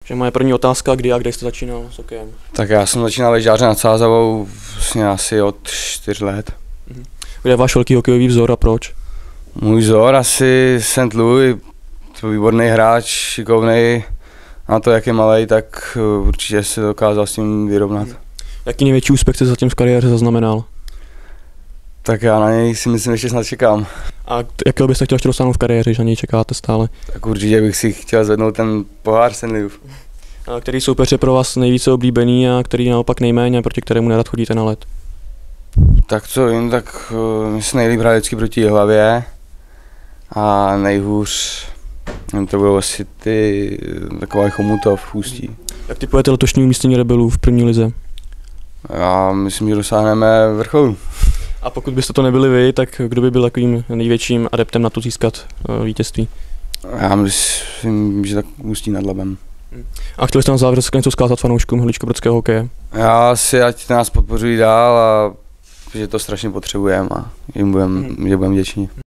Že moje první otázka, kdy a kde jste začínal s hokejem? Tak já jsem začínal ve Žďáře nad Sázavou vlastně asi od 4 let. Kde je váš velký hokejový vzor a proč? Můj vzor asi St. Louis, to výborný hráč, šikovný. Na to, jak je malej, tak určitě se dokázal s tím vyrovnat. Jaký největší úspěch jste zatím v kariéře zaznamenal? Tak já na něj si myslím, ještě snad čekám. A jakého byste chtěl ještě dosáhnout v kariéře, že na něj čekáte stále? Tak určitě bych si chtěl zvednout ten pohár St. Louis. A který soupeř je pro vás nejvíce oblíbený a který naopak nejméně, proti kterému nerad chodíte na led? Tak co vím, tak mi se nejlíp hrát vždycky proti Jihlavě a nejhůř to budou asi ty taková Chomutov, Ústí. Jak typujete letošní umístění Rebelů v první lize? Já myslím, že dosáhneme vrcholu. A pokud byste to nebyli vy, tak kdo by byl takovým největším adeptem na to získat vítězství? Já myslím, že tak Ústí nad Labem. A chtěli jste na závěr něco vzkázat fanouškům hličkobrodského hokeje? Já si, ať nás podpořují dál a že to strašně potřebujeme a jim budeme vděční.